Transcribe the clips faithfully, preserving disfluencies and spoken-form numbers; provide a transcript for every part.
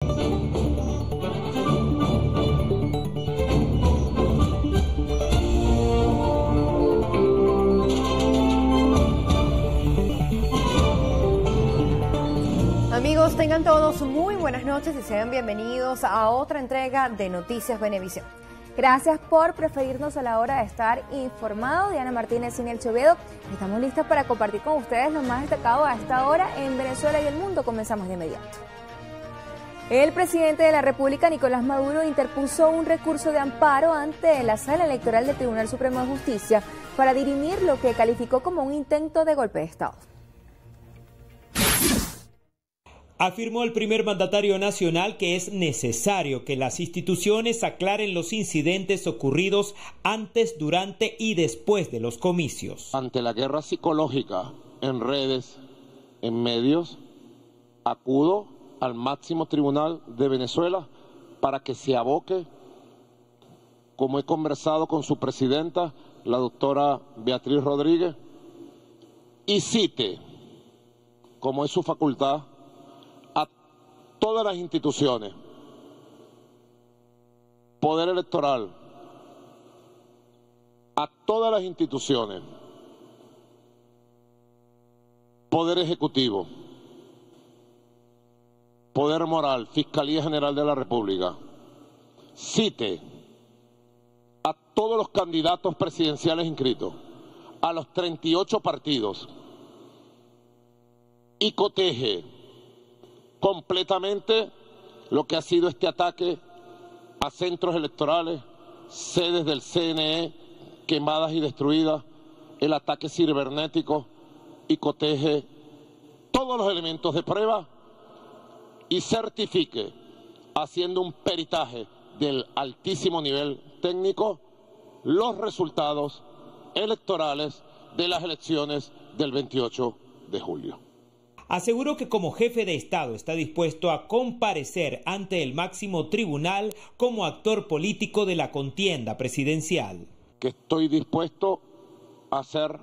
Amigos, tengan todos muy buenas noches y sean bienvenidos a otra entrega de Noticias Venevisión. Gracias por preferirnos a la hora de estar informados. Diana Martínez y Nelson Oviedo. Estamos listas para compartir con ustedes lo más destacado a esta hora en Venezuela y el mundo. Comenzamos de inmediato. El presidente de la República, Nicolás Maduro, interpuso un recurso de amparo ante la Sala Electoral del Tribunal Supremo de Justicia para dirimir lo que calificó como un intento de golpe de Estado. Afirmó el primer mandatario nacional que es necesario que las instituciones aclaren los incidentes ocurridos antes, durante y después de los comicios. Ante la guerra psicológica en redes, en medios, acudo al máximo tribunal de Venezuela para que se aboque, como he conversado con su presidenta, la doctora Beatriz Rodríguez, y cite, como es su facultad, todas las instituciones, poder electoral, a todas las instituciones, poder ejecutivo, poder moral, Fiscalía General de la República, cite a todos los candidatos presidenciales inscritos, a los treinta y ocho partidos, y coteje completamente lo que ha sido este ataque a centros electorales, sedes del C N E quemadas y destruidas, el ataque cibernético, y coteje todos los elementos de prueba y certifique, haciendo un peritaje del altísimo nivel técnico, los resultados electorales de las elecciones del veintiocho de julio. Aseguró que como jefe de Estado está dispuesto a comparecer ante el máximo tribunal como actor político de la contienda presidencial. Que estoy dispuesto a ser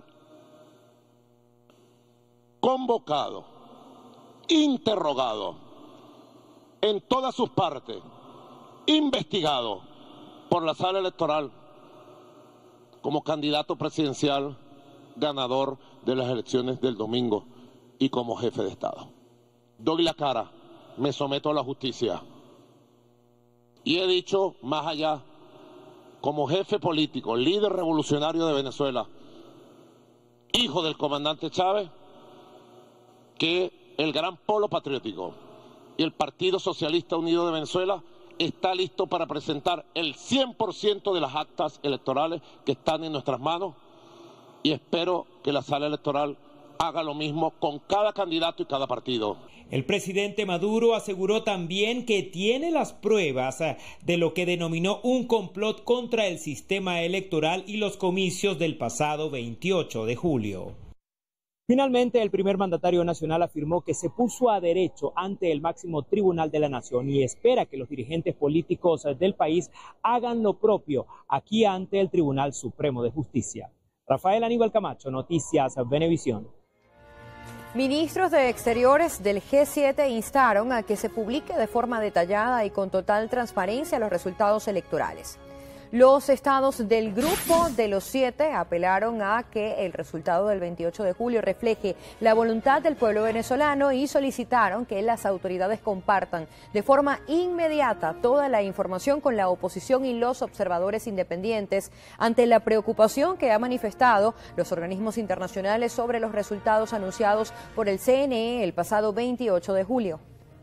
convocado, interrogado en todas sus partes, investigado por la Sala Electoral como candidato presidencial ganador de las elecciones del domingo y como jefe de Estado. Doy la cara, me someto a la justicia. Y he dicho, más allá, como jefe político, líder revolucionario de Venezuela, hijo del comandante Chávez, que el Gran Polo Patriótico y el Partido Socialista Unido de Venezuela está listo para presentar el cien por ciento de las actas electorales que están en nuestras manos, y espero que la Sala Electoral haga lo mismo con cada candidato y cada partido. El presidente Maduro aseguró también que tiene las pruebas de lo que denominó un complot contra el sistema electoral y los comicios del pasado veintiocho de julio. Finalmente, el primer mandatario nacional afirmó que se puso a derecho ante el máximo tribunal de la nación y espera que los dirigentes políticos del país hagan lo propio aquí ante el Tribunal Supremo de Justicia. Rafael Aníbal Camacho, Noticias Venevisión. Ministros de Exteriores del G siete instaron a que se publique de forma detallada y con total transparencia los resultados electorales. Los estados del grupo de los siete apelaron a que el resultado del veintiocho de julio refleje la voluntad del pueblo venezolano y solicitaron que las autoridades compartan de forma inmediata toda la información con la oposición y los observadores independientes ante la preocupación que ha manifestado los organismos internacionales sobre los resultados anunciados por el C N E el pasado veintiocho de julio.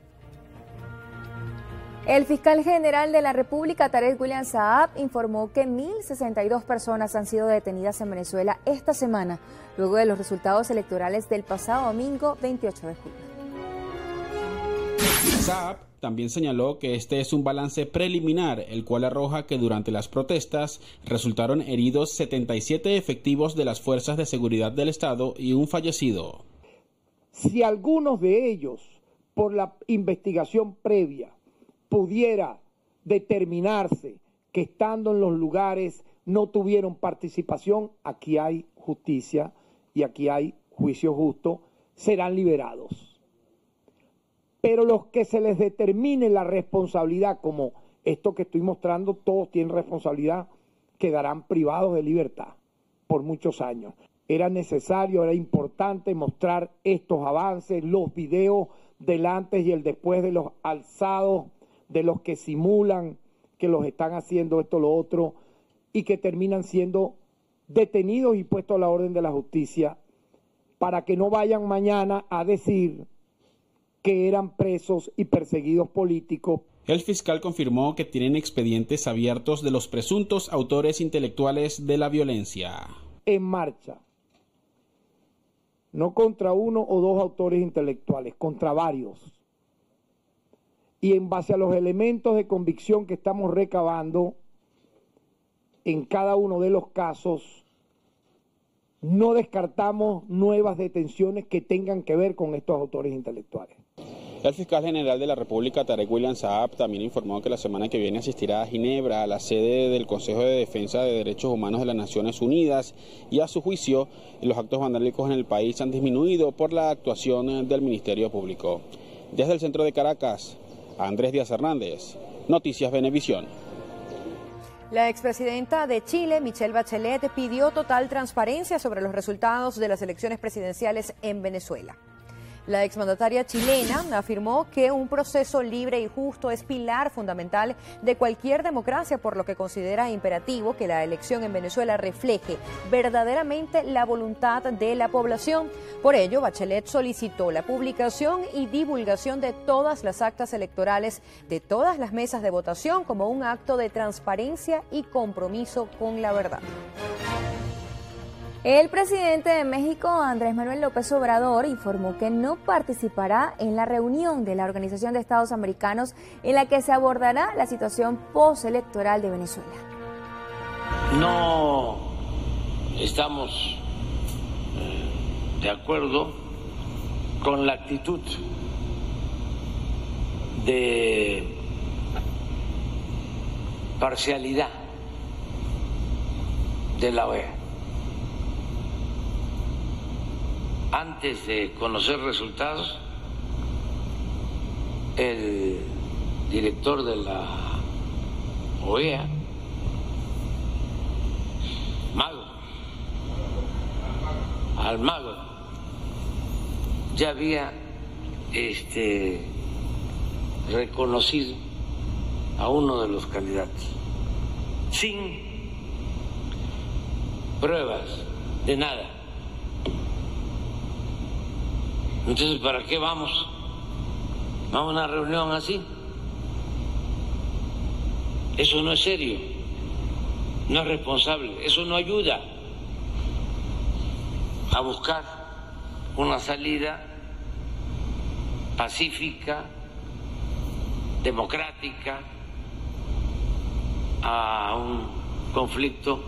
El fiscal general de la República, Tarek William Saab, informó que mil sesenta y dos personas han sido detenidas en Venezuela esta semana, luego de los resultados electorales del pasado domingo veintiocho de julio. Saab también señaló que este es un balance preliminar, el cual arroja que durante las protestas resultaron heridos setenta y siete efectivos de las fuerzas de seguridad del Estado y un fallecido. Si algunos de ellos, por la investigación previa, pudiera determinarse que estando en los lugares no tuvieron participación, aquí hay justicia y aquí hay juicio justo, serán liberados. pero los que se les determine la responsabilidad, como esto que estoy mostrando, todos tienen responsabilidad, quedarán privados de libertad por muchos años. Era necesario, era importante mostrar estos avances, los videos del antes y el después de los alzados, de los que simulan que los están haciendo esto, lo otro, y que terminan siendo detenidos y puestos a la orden de la justicia, para que no vayan mañana a decir que eran presos y perseguidos políticos. El fiscal confirmó que tienen expedientes abiertos de los presuntos autores intelectuales de la violencia. En marcha. No contra uno o dos autores intelectuales, contra varios. Y en base a los elementos de convicción que estamos recabando en cada uno de los casos, no descartamos nuevas detenciones que tengan que ver con estos autores intelectuales. El fiscal general de la República, Tarek William Saab, también informó que la semana que viene asistirá a Ginebra, a la sede del Consejo de Defensa de Derechos Humanos de las Naciones Unidas, y a su juicio, los actos vandálicos en el país han disminuido por la actuación del Ministerio Público. Desde el centro de Caracas, Andrés Díaz Hernández, Noticias Venevisión. La expresidenta de Chile, Michelle Bachelet, pidió total transparencia sobre los resultados de las elecciones presidenciales en Venezuela. La exmandataria chilena afirmó que un proceso libre y justo es pilar fundamental de cualquier democracia, por lo que considera imperativo que la elección en Venezuela refleje verdaderamente la voluntad de la población. Por ello, Bachelet solicitó la publicación y divulgación de todas las actas electorales de todas las mesas de votación como un acto de transparencia y compromiso con la verdad. El presidente de México, Andrés Manuel López Obrador, informó que no participará en la reunión de la Organización de Estados Americanos en la que se abordará la situación postelectoral de Venezuela. No estamos eh, de acuerdo con la actitud de parcialidad de la O E A. Antes de conocer resultados, el director de la O E A, Mago, Almagro, ya había este, reconocido a uno de los candidatos sin pruebas de nada. Entonces, ¿para qué vamos a una reunión así? Eso no es serio, no es responsable, eso no ayuda a buscar una salida pacífica, democrática, a un conflicto.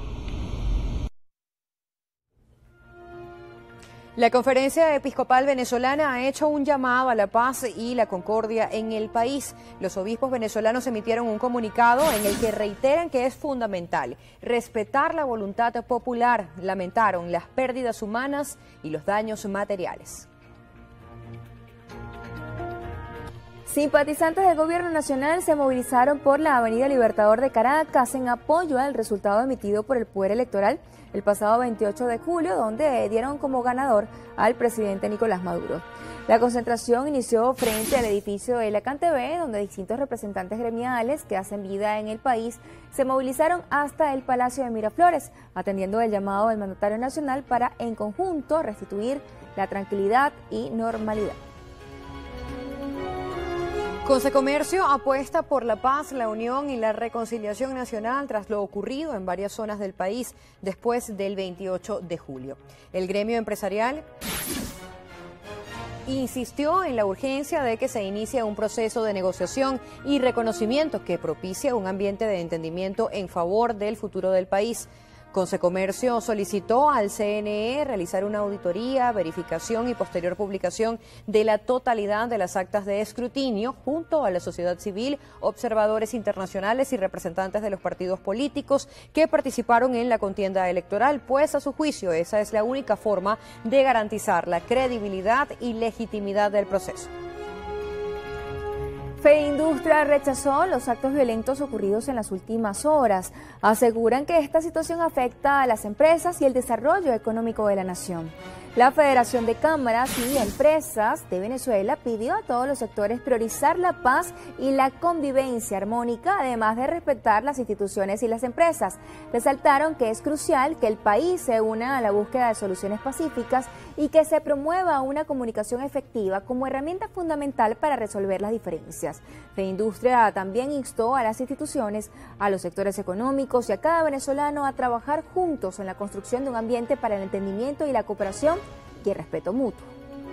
La Conferencia Episcopal Venezolana ha hecho un llamado a la paz y la concordia en el país. Los obispos venezolanos emitieron un comunicado en el que reiteran que es fundamental respetar la voluntad popular. Lamentaron las pérdidas humanas y los daños materiales. Simpatizantes del Gobierno Nacional se movilizaron por la Avenida Libertador de Caracas en apoyo al resultado emitido por el Poder Electoral el pasado veintiocho de julio, donde dieron como ganador al presidente Nicolás Maduro. La concentración inició frente al edificio de la CanTV, donde distintos representantes gremiales que hacen vida en el país se movilizaron hasta el Palacio de Miraflores, atendiendo el llamado del mandatario nacional para, en conjunto, restituir la tranquilidad y normalidad. Consecomercio apuesta por la paz, la unión y la reconciliación nacional tras lo ocurrido en varias zonas del país después del veintiocho de julio. El gremio empresarial insistió en la urgencia de que se inicie un proceso de negociación y reconocimiento que propicie un ambiente de entendimiento en favor del futuro del país. Consecomercio solicitó al C N E realizar una auditoría, verificación y posterior publicación de la totalidad de las actas de escrutinio junto a la sociedad civil, observadores internacionales y representantes de los partidos políticos que participaron en la contienda electoral, pues a su juicio esa es la única forma de garantizar la credibilidad y legitimidad del proceso. FEINDUSTRA rechazó los actos violentos ocurridos en las últimas horas. Aseguran que esta situación afecta a las empresas y el desarrollo económico de la nación. La Federación de Cámaras y Empresas de Venezuela pidió a todos los sectores priorizar la paz y la convivencia armónica, además de respetar las instituciones y las empresas. Resaltaron que es crucial que el país se una a la búsqueda de soluciones pacíficas y que se promueva una comunicación efectiva como herramienta fundamental para resolver las diferencias. FEINDUSTRA también instó a las instituciones, a los sectores económicos y a cada venezolano a trabajar juntos en la construcción de un ambiente para el entendimiento y la cooperación y el respeto mutuo.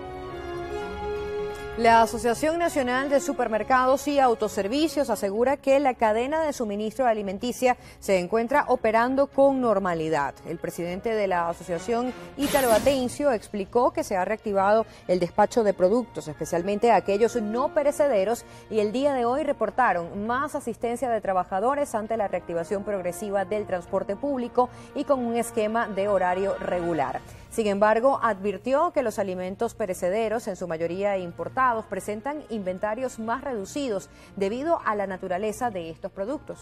La Asociación Nacional de Supermercados y Autoservicios asegura que la cadena de suministro alimenticia se encuentra operando con normalidad. El presidente de la asociación, Ítalo Atencio, explicó que se ha reactivado el despacho de productos, especialmente aquellos no perecederos, y el día de hoy reportaron más asistencia de trabajadores ante la reactivación progresiva del transporte público y con un esquema de horario regular. Sin embargo, advirtió que los alimentos perecederos, en su mayoría importados, presentan inventarios más reducidos debido a la naturaleza de estos productos.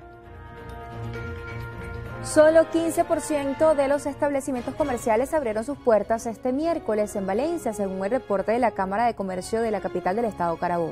Solo quince por ciento de los establecimientos comerciales abrieron sus puertas este miércoles en Valencia, según el reporte de la Cámara de Comercio de la capital del estado Carabobo.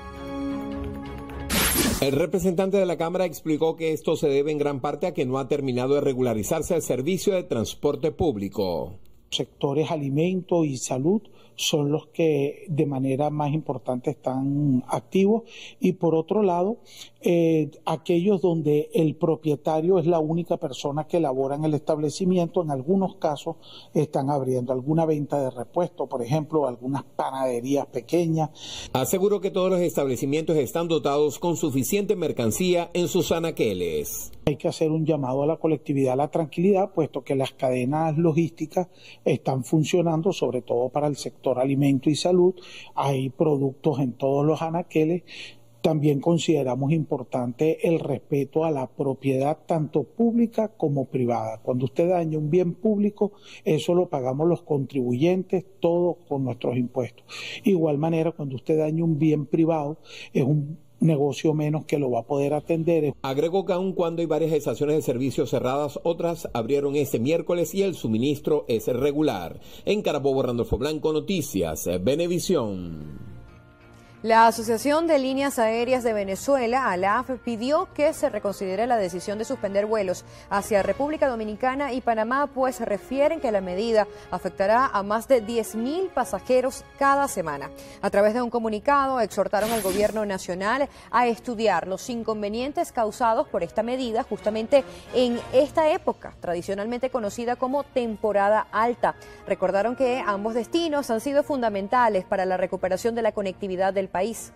El representante de la Cámara explicó que esto se debe en gran parte a que no ha terminado de regularizarse el servicio de transporte público. Sectores alimento y salud son los que de manera más importante están activos, y por otro lado eh, aquellos donde el propietario es la única persona que labora en el establecimiento, en algunos casos están abriendo alguna venta de repuesto, por ejemplo, algunas panaderías pequeñas. Aseguró que todos los establecimientos están dotados con suficiente mercancía en sus anaqueles. Hay que hacer un llamado a la colectividad a la tranquilidad, puesto que las cadenas logísticas están funcionando, sobre todo para el sector alimento y salud. Hay productos en todos los anaqueles. También consideramos importante el respeto a la propiedad, tanto pública como privada. Cuando usted daña un bien público, eso lo pagamos los contribuyentes, todos con nuestros impuestos. Igual manera, cuando usted daña un bien privado, es un negocio menos que lo va a poder atender. Agregó que aun cuando hay varias estaciones de servicio cerradas, otras abrieron este miércoles y el suministro es regular. En Carabobo, Randolfo Blanco, Noticias Venevisión. La Asociación de Líneas Aéreas de Venezuela, A L A F, pidió que se reconsidere la decisión de suspender vuelos hacia República Dominicana y Panamá, pues refieren que la medida afectará a más de diez mil pasajeros cada semana. A través de un comunicado, exhortaron al gobierno nacional a estudiar los inconvenientes causados por esta medida justamente en esta época, tradicionalmente conocida como temporada alta. Recordaron que ambos destinos han sido fundamentales para la recuperación de la conectividad del país.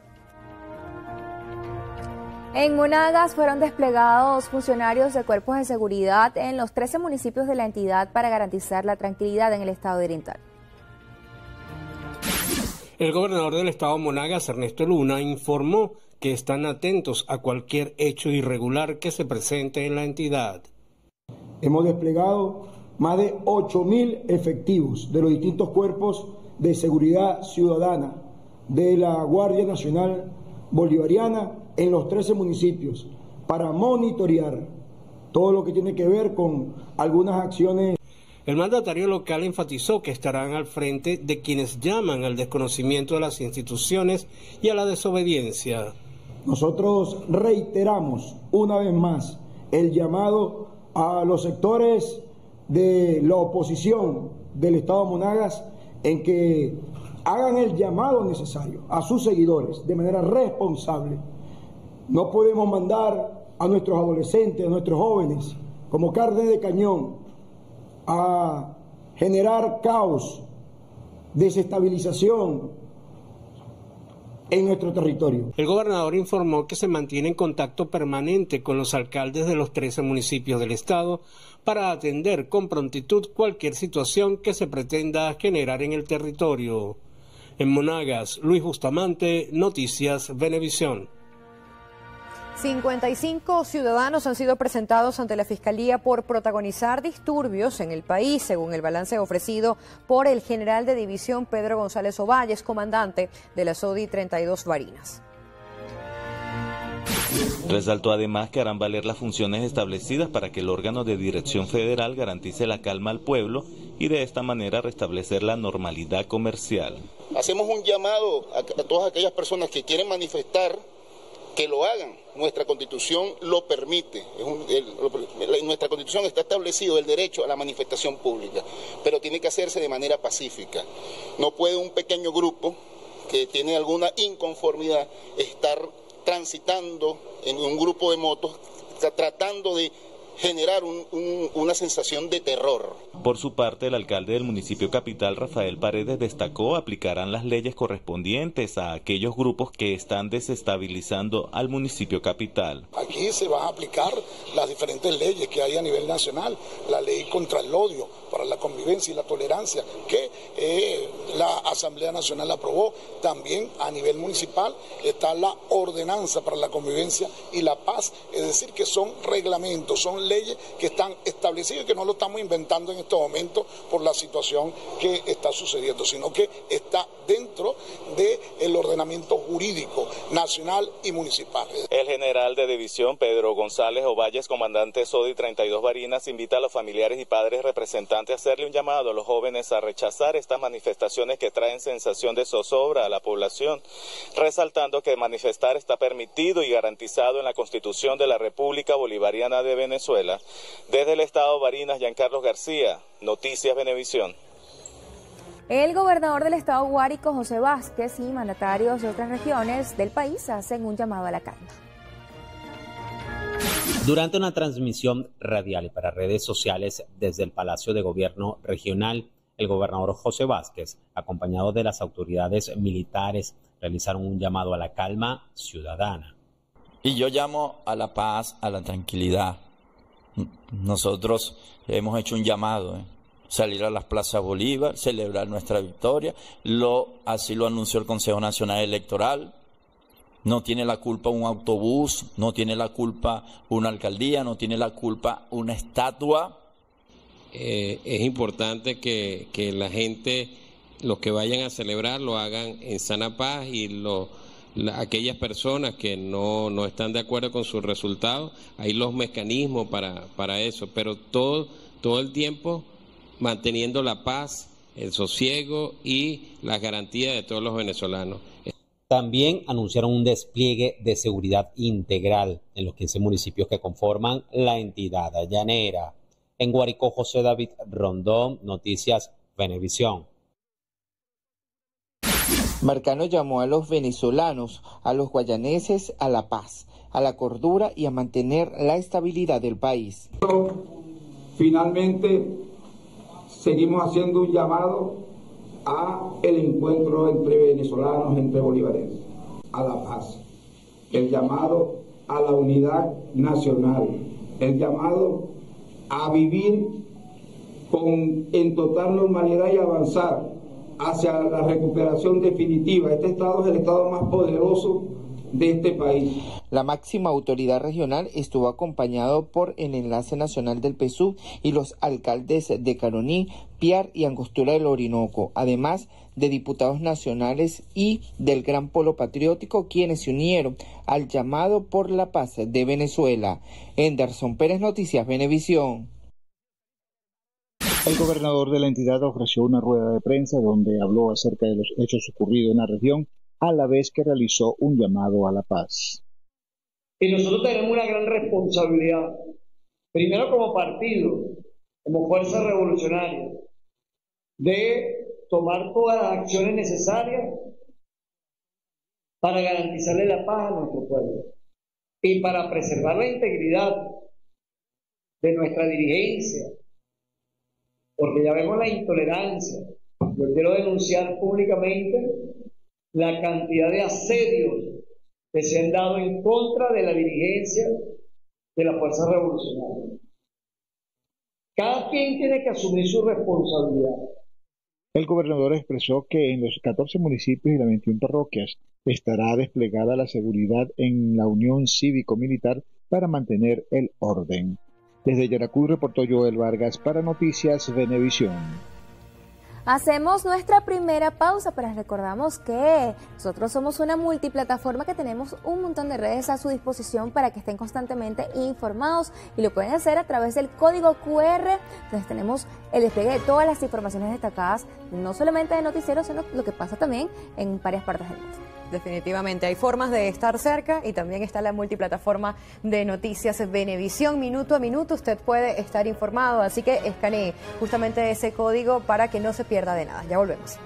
En Monagas fueron desplegados funcionarios de cuerpos de seguridad en los trece municipios de la entidad para garantizar la tranquilidad en el estado de oriental. El gobernador del estado Monagas, Ernesto Luna, informó que están atentos a cualquier hecho irregular que se presente en la entidad. Hemos desplegado más de ocho mil efectivos de los distintos cuerpos de seguridad ciudadana de la Guardia Nacional Bolivariana en los trece municipios para monitorear todo lo que tiene que ver con algunas acciones. El mandatario local enfatizó que estarán al frente de quienes llaman al desconocimiento de las instituciones y a la desobediencia. Nosotros reiteramos una vez más el llamado a los sectores de la oposición del estado de Monagas en que hagan el llamado necesario a sus seguidores de manera responsable. No podemos mandar a nuestros adolescentes, a nuestros jóvenes, como carne de cañón, a generar caos, desestabilización en nuestro territorio. El gobernador informó que se mantiene en contacto permanente con los alcaldes de los trece municipios del estado para atender con prontitud cualquier situación que se pretenda generar en el territorio. En Monagas, Luis Bustamante, Noticias Venevisión. cincuenta y cinco ciudadanos han sido presentados ante la Fiscalía por protagonizar disturbios en el país, según el balance ofrecido por el general de división Pedro González Ovalles, comandante de la S O D I treinta y dos Barinas. Resaltó además que harán valer las funciones establecidas para que el órgano de dirección federal garantice la calma al pueblo y de esta manera restablecer la normalidad comercial. Hacemos un llamado a, a todas aquellas personas que quieren manifestar que lo hagan. Nuestra Constitución lo permite. Es un, el, lo, nuestra Constitución está establecido el derecho a la manifestación pública, pero tiene que hacerse de manera pacífica. No puede un pequeño grupo que tiene alguna inconformidad estar transitando en un grupo de motos, tratando de generar un, un, una sensación de terror. Por su parte, el alcalde del municipio capital, Rafael Paredes, destacó aplicarán las leyes correspondientes a aquellos grupos que están desestabilizando al municipio capital. Aquí se van a aplicar las diferentes leyes que hay a nivel nacional, la ley contra el odio, para la convivencia y la tolerancia, que eh, la Asamblea Nacional aprobó. También a nivel municipal está la ordenanza para la convivencia y la paz, es decir, que son reglamentos, son leyes que están establecidas y que no lo estamos inventando en estos momentos por la situación que está sucediendo, sino que está dentro del ordenamiento jurídico nacional y municipal. El general de división Pedro González Ovalles, comandante SODI treinta y dos Barinas, invita a los familiares y padres representantes a hacerle un llamado a los jóvenes a rechazar estas manifestaciones que traen sensación de zozobra a la población, resaltando que manifestar está permitido y garantizado en la Constitución de la República Bolivariana de Venezuela. Desde el estado Barinas, Giancarlos García, Noticias Venevisión. El gobernador del estado Guárico, José Vázquez, y mandatarios de otras regiones del país hacen un llamado a la calma. Durante una transmisión radial para redes sociales desde el Palacio de Gobierno Regional, el gobernador José Vázquez, acompañado de las autoridades militares, realizaron un llamado a la calma ciudadana. Y yo llamo a la paz, a la tranquilidad. Nosotros hemos hecho un llamado, ¿eh? salir a las plazas Bolívar, celebrar nuestra victoria, lo, así lo anunció el Consejo Nacional Electoral. No tiene la culpa un autobús, no tiene la culpa una alcaldía, no tiene la culpa una estatua. Eh, es importante que, que la gente, los que vayan a celebrar, lo hagan en sana paz y lo La, aquellas personas que no, no están de acuerdo con sus resultados, hay los mecanismos para, para eso, pero todo, todo el tiempo manteniendo la paz, el sosiego y las garantías de todos los venezolanos. También anunciaron un despliegue de seguridad integral en los quince municipios que conforman la entidad llanera. En Guárico, José David Rondón, Noticias Venevisión. Marcano llamó a los venezolanos, a los guayaneses, a la paz, a la cordura y a mantener la estabilidad del país. Finalmente, seguimos haciendo un llamado a el encuentro entre venezolanos, entre bolivarenses, a la paz, el llamado a la unidad nacional, el llamado a vivir con, en total normalidad y avanzar hacia la recuperación definitiva. Este estado es el estado más poderoso de este país. La máxima autoridad regional estuvo acompañado por el enlace nacional del P S U V y los alcaldes de Caroní, Piar y Angostura del Orinoco, además de diputados nacionales y del Gran Polo Patriótico, quienes se unieron al llamado por la paz de Venezuela. Henderson Pérez, Noticias Venevisión. El gobernador de la entidad ofreció una rueda de prensa donde habló acerca de los hechos ocurridos en la región, a la vez que realizó un llamado a la paz. Y nosotros tenemos una gran responsabilidad, primero como partido, como fuerza revolucionaria, de tomar todas las acciones necesarias para garantizarle la paz a nuestro pueblo y para preservar la integridad de nuestra dirigencia, porque ya vemos la intolerancia. Yo quiero denunciar públicamente la cantidad de asedios que se han dado en contra de la dirigencia de la Fuerza Revolucionaria. Cada quien tiene que asumir su responsabilidad. El gobernador expresó que en los catorce municipios y las veintiuna parroquias estará desplegada la seguridad en la unión cívico-militar para mantener el orden. Desde Yaracuy reportó Joel Vargas para Noticias Venevisión. Hacemos nuestra primera pausa, pero les recordamos que nosotros somos una multiplataforma que tenemos un montón de redes a su disposición para que estén constantemente informados y lo pueden hacer a través del código cu erre. Entonces tenemos el despliegue de todas las informaciones destacadas, no solamente de noticieros, sino lo que pasa también en varias partes del mundo. Definitivamente, hay formas de estar cerca y también está la multiplataforma de noticias Venevisión. Minuto a minuto usted puede estar informado, así que escanee justamente ese código para que no se pierda de nada. Ya volvemos.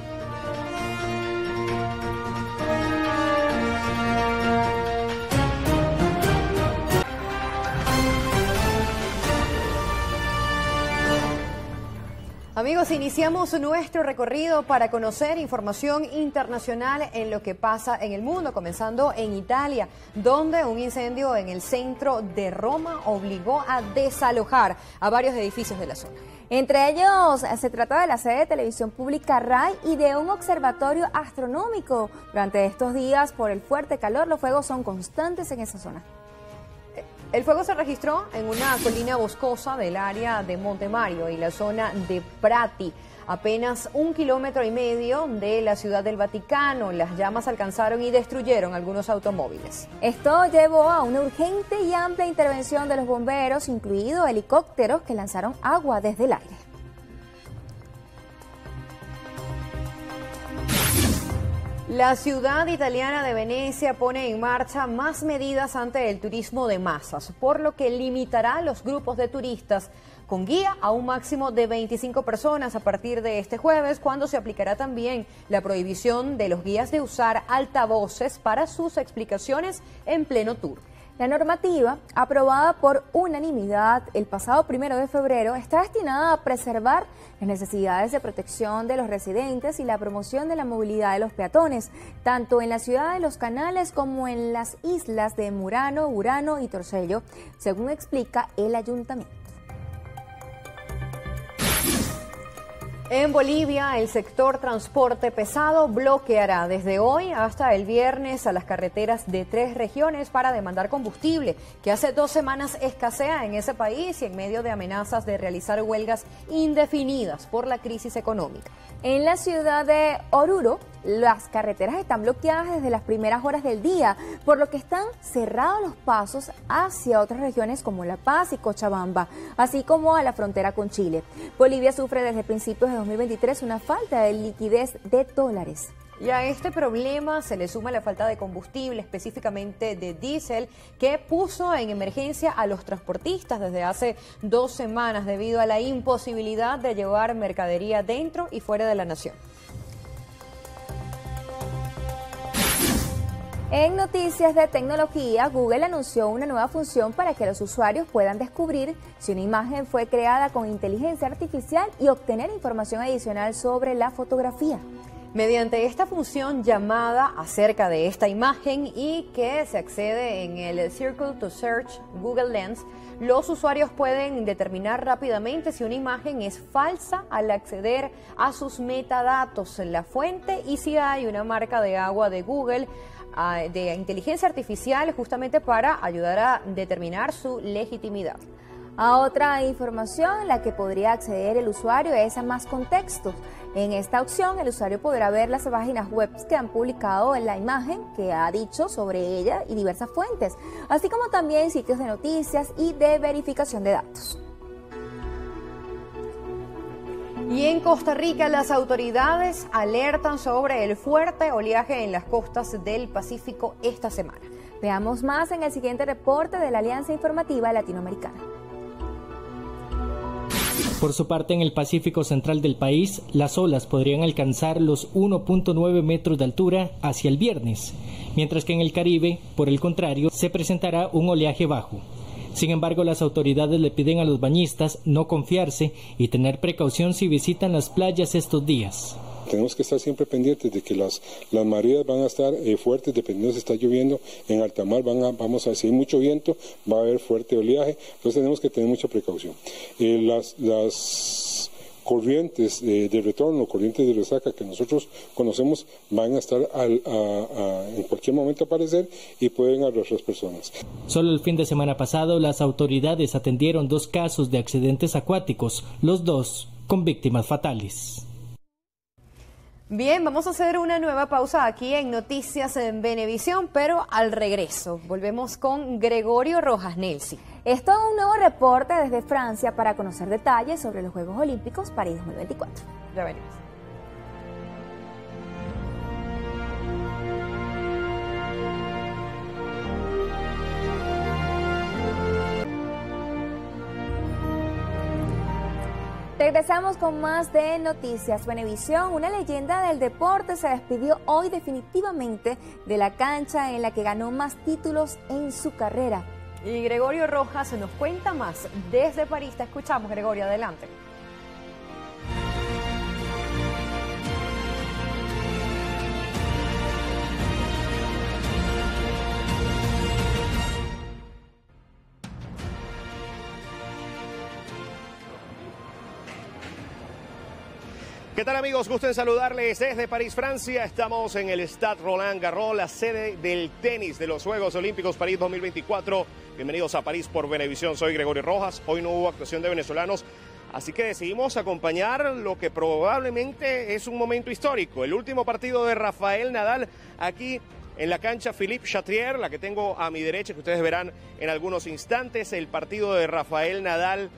Amigos, iniciamos nuestro recorrido para conocer información internacional en lo que pasa en el mundo, comenzando en Italia, donde un incendio en el centro de Roma obligó a desalojar a varios edificios de la zona. Entre ellos se trata de la sede de televisión pública RAI y de un observatorio astronómico. Durante estos días, por el fuerte calor, los fuegos son constantes en esa zona. El fuego se registró en una colina boscosa del área de Monte Mario y la zona de Prati, apenas un kilómetro y medio de la Ciudad del Vaticano. Las llamas alcanzaron y destruyeron algunos automóviles. Esto llevó a una urgente y amplia intervención de los bomberos, incluidos helicópteros que lanzaron agua desde el aire. La ciudad italiana de Venecia pone en marcha más medidas ante el turismo de masas, por lo que limitará los grupos de turistas con guía a un máximo de veinticinco personas a partir de este jueves, cuando se aplicará también la prohibición de los guías de usar altavoces para sus explicaciones en pleno tour. La normativa, aprobada por unanimidad el pasado primero de febrero, está destinada a preservar las necesidades de protección de los residentes y la promoción de la movilidad de los peatones, tanto en la ciudad de Los Canales como en las islas de Murano, Urano y Torcello, según explica el ayuntamiento. En Bolivia, el sector transporte pesado bloqueará desde hoy hasta el viernes a las carreteras de tres regiones para demandar combustible, que hace dos semanas escasea en ese país y en medio de amenazas de realizar huelgas indefinidas por la crisis económica. En la ciudad de Oruro, las carreteras están bloqueadas desde las primeras horas del día, por lo que están cerrados los pasos hacia otras regiones como La Paz y Cochabamba, así como a la frontera con Chile. Bolivia sufre desde principios de dos mil veintitrés una falta de liquidez de dólares. Y a este problema se le suma la falta de combustible, específicamente de diésel, que puso en emergencia a los transportistas desde hace dos semanas debido a la imposibilidad de llevar mercadería dentro y fuera de la nación. En noticias de tecnología, Google anunció una nueva función para que los usuarios puedan descubrir si una imagen fue creada con inteligencia artificial y obtener información adicional sobre la fotografía. Mediante esta función llamada acerca de esta imagen y que se accede en el Circle to Search Google Lens, los usuarios pueden determinar rápidamente si una imagen es falsa al acceder a sus metadatos en la fuente y si hay una marca de agua de Google de inteligencia artificial justamente para ayudar a determinar su legitimidad. A otra información en la que podría acceder el usuario es a más contextos. En esta opción el usuario podrá ver las páginas web que han publicado en la imagen que ha dicho sobre ella y diversas fuentes, así como también sitios de noticias y de verificación de datos. Y en Costa Rica, las autoridades alertan sobre el fuerte oleaje en las costas del Pacífico esta semana. Veamos más en el siguiente reporte de la Alianza Informativa Latinoamericana. Por su parte, en el Pacífico central del país, las olas podrían alcanzar los uno punto nueve metros de altura hacia el viernes, mientras que en el Caribe, por el contrario, se presentará un oleaje bajo. Sin embargo, las autoridades le piden a los bañistas no confiarse y tener precaución si visitan las playas estos días. Tenemos que estar siempre pendientes de que las, las mareas van a estar eh, fuertes, dependiendo si está lloviendo. En alta mar van a, vamos a, si hay mucho viento, va a haber fuerte oleaje, entonces tenemos que tener mucha precaución. Eh, las, las corrientes eh, de retorno, corrientes de resaca que nosotros conocemos, van a estar al, a, a, en cualquier momento a aparecer y pueden arrastrar personas. Solo el fin de semana pasado, las autoridades atendieron dos casos de accidentes acuáticos, los dos con víctimas fatales. Bien, vamos a hacer una nueva pausa aquí en Noticias en Venevisión, pero al regreso volvemos con Gregorio Rojas Nelsi. Es todo un nuevo reporte desde Francia para conocer detalles sobre los Juegos Olímpicos París dos mil veinticuatro. Ya venimos. Regresamos con más de Noticias Venevisión. Una leyenda del deporte se despidió hoy definitivamente de la cancha en la que ganó más títulos en su carrera. Y Gregorio Rojas nos cuenta más desde París. Te escuchamos, Gregorio, adelante. ¿Qué tal, amigos? Gusto en saludarles desde París, Francia. Estamos en el Stade Roland Garros, la sede del tenis de los Juegos Olímpicos París dos mil veinticuatro. Bienvenidos a París por Venevisión. Soy Gregorio Rojas. Hoy no hubo actuación de venezolanos, así que decidimos acompañar lo que probablemente es un momento histórico. El último partido de Rafael Nadal aquí en la cancha Philippe Chatrier, la que tengo a mi derecha, que ustedes verán en algunos instantes. El partido de Rafael Nadal,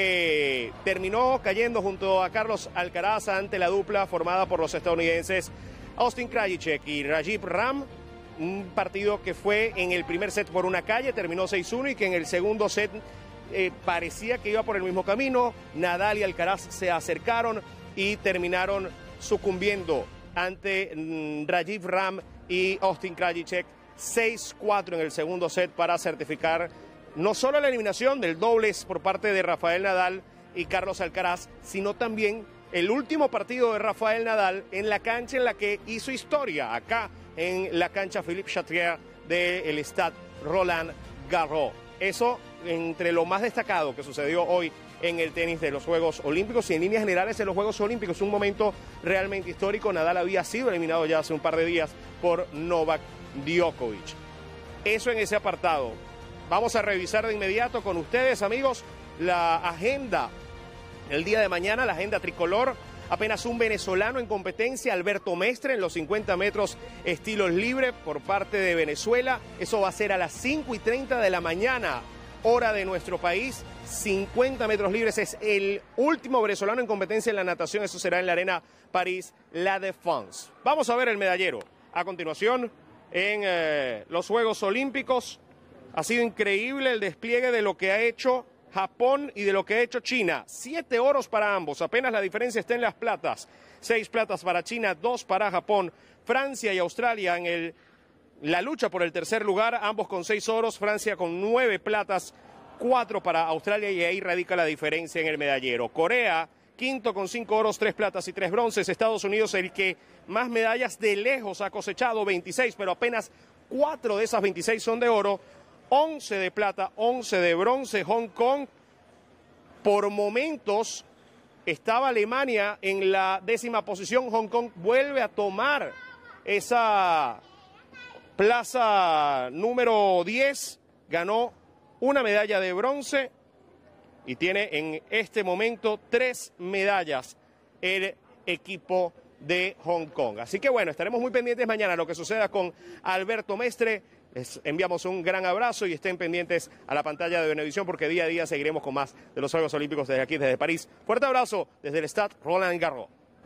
que terminó cayendo junto a Carlos Alcaraz ante la dupla formada por los estadounidenses Austin Krajicek y Rajiv Ram. Un partido que fue en el primer set por una calle, terminó seis uno, y que en el segundo set eh, parecía que iba por el mismo camino. Nadal y Alcaraz se acercaron y terminaron sucumbiendo ante mm, Rajiv Ram y Austin Krajicek seis cuatro en el segundo set para certificar no solo la eliminación del dobles por parte de Rafael Nadal y Carlos Alcaraz, sino también el último partido de Rafael Nadal en la cancha en la que hizo historia, acá en la cancha Philippe Chatrier del Stade Roland Garros. Eso entre lo más destacado que sucedió hoy en el tenis de los Juegos Olímpicos y en líneas generales en los Juegos Olímpicos. Un momento realmente histórico. Nadal había sido eliminado ya hace un par de días por Novak Djokovic. Eso en ese apartado. Vamos a revisar de inmediato con ustedes, amigos, la agenda el día de mañana, la agenda tricolor. Apenas un venezolano en competencia, Alberto Mestre, en los cincuenta metros estilos libre por parte de Venezuela. Eso va a ser a las cinco y treinta de la mañana, hora de nuestro país. cincuenta metros libres, es el último venezolano en competencia en la natación. Eso será en la Arena París La Défense. Vamos a ver el medallero. A continuación, en eh, los Juegos Olímpicos, ha sido increíble el despliegue de lo que ha hecho Japón y de lo que ha hecho China. Siete oros para ambos, apenas la diferencia está en las platas. Seis platas para China, dos para Japón. Francia y Australia en el, la lucha por el tercer lugar, ambos con seis oros. Francia con nueve platas, cuatro para Australia, y ahí radica la diferencia en el medallero. Corea, quinto con cinco oros, tres platas y tres bronces. Estados Unidos, el que más medallas de lejos ha cosechado, veintiséis, pero apenas cuatro de esas veintiséis son de oro. once de plata, once de bronce. Hong Kong, por momentos estaba Alemania en la décima posición. Hong Kong vuelve a tomar esa plaza número diez, ganó una medalla de bronce y tiene en este momento tres medallas el equipo de Hong Kong. Así que bueno, estaremos muy pendientes mañana a lo que suceda con Alberto Mestre. Les enviamos un gran abrazo y estén pendientes a la pantalla de Venevisión, porque día a día seguiremos con más de los Juegos Olímpicos desde aquí, desde París. Fuerte abrazo desde el Stade Roland Garros.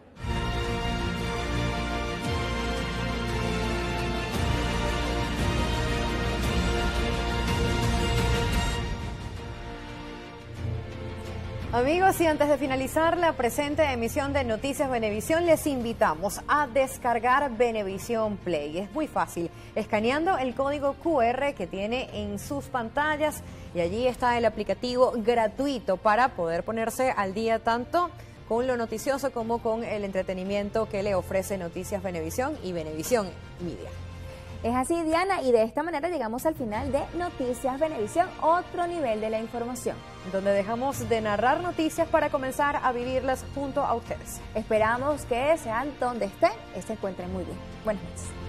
Amigos, y antes de finalizar la presente emisión de Noticias Venevisión, les invitamos a descargar Venevisión Play. Es muy fácil, escaneando el código cu erre que tiene en sus pantallas, y allí está el aplicativo gratuito para poder ponerse al día tanto con lo noticioso como con el entretenimiento que le ofrece Noticias Venevisión y Venevisión Media. Es así, Diana, y de esta manera llegamos al final de Noticias Venevisión, otro nivel de la información, donde dejamos de narrar noticias para comenzar a vivirlas junto a ustedes. Esperamos que sean donde estén y se encuentren muy bien. Buenas noches.